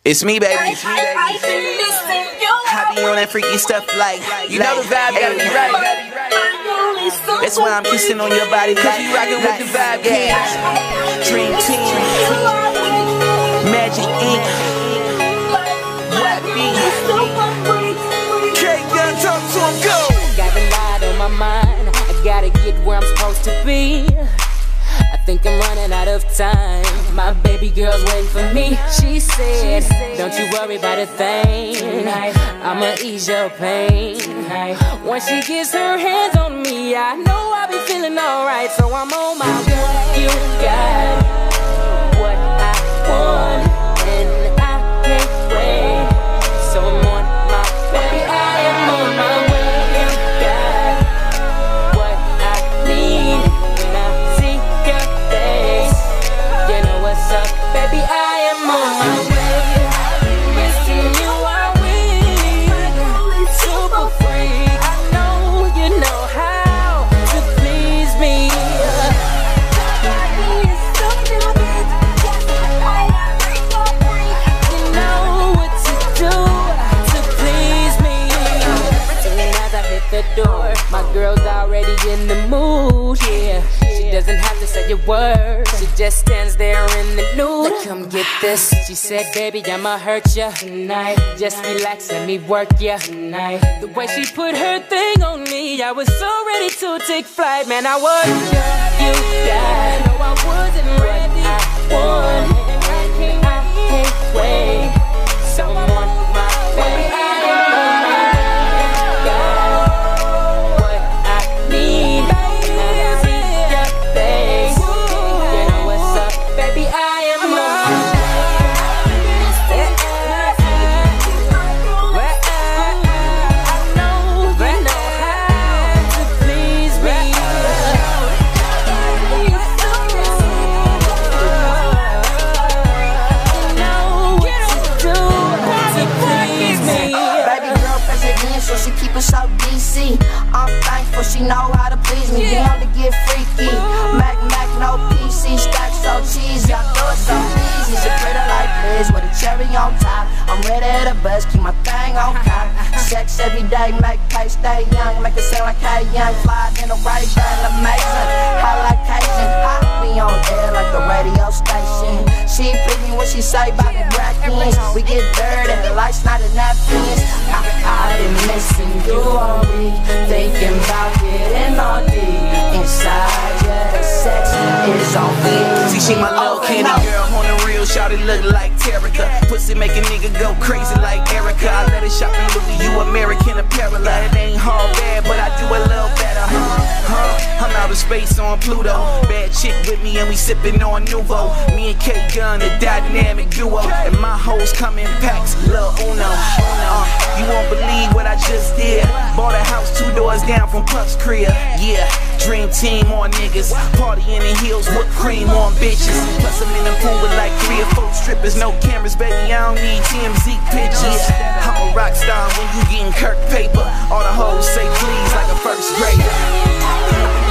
It's me, baby. It's me, baby. I be on that freaky stuff like, you know the vibe gotta be right. That's why I'm kissing on your body, cause you rockin' with the vibe, yeah. Dream Team, Magic Inc. What beat? K-Gun, talk to him, go. Got a lot on my mind, I gotta get where I'm supposed to be. I think I'm running out of time. My baby girl's waiting for me. She said, don't you worry about a thing, I'ma ease your pain. Once she gets her hands on me, I know I'll be feeling alright. So I'm on my way. You got what I want, and I can't wait. So I'm on my way. I am on my way. You got what I need. When I see your face, you know what's up, baby. I am on my way. Missing you are weak, super freak. I know you know how to please me. You know what to do to please me. Soon as I hit the door, my girl's already in the mood, yeah. She doesn't have to say a word, she just stands there in the nude. Like, come get this. She said, baby, I'ma hurt ya tonight. Just relax, let me work ya tonight. The way she put her thing on me, I was so ready to take flight. Man, I was you died. No, I wasn't ready. What I want, and I can't wait. So I'm on my way. I am on my way. Got what I need. When I see your face, you know what's up, baby. I am on my way. I know you know how to please me. You know what to do to please me. Baby girl president, so she keep it so DC. I'm thankful she know how to please me. Down to get freaky. Mac, no PC, stack so cheesy. I do it so easy. She pretty like this with a cherry on top. I'm ready to buzz, keep my thing on cop. Sex every day, make pay, stay young. Make it sound like hey young, fly in the right band, amazing. High like Cajun, hot me on air like the radio station. She freak me when she say about the Brackins. We get dirty, the lights not in napkins. I've been missing you all week, thinking about getting all deep inside. Yeah, the sex is on me. See, she my little candy girl on the real, shawty look like Terica. Pussy make a nigga go crazy like Erica. I let her shop in Louis, you American apparel. It ain't hard bad, but I do a little better. I'm out of space on Pluto. Bad chick with me and we sippin' on Nuvo. Me and K-Gun, a dynamic duo. And my hoes come in packs, Lil Uno. You won't believe what I just did. Bought a house 2 doors down from Puff's crib. Yeah, Dream Team on niggas. Party in the hills, whipped cream on bitches. Plus I'm in the pool with like 3 or 4 strippers. No cameras, baby, I don't need TMZ pictures. I'm a rock star when you getting Kirk paper. All the hoes say please like a first grader.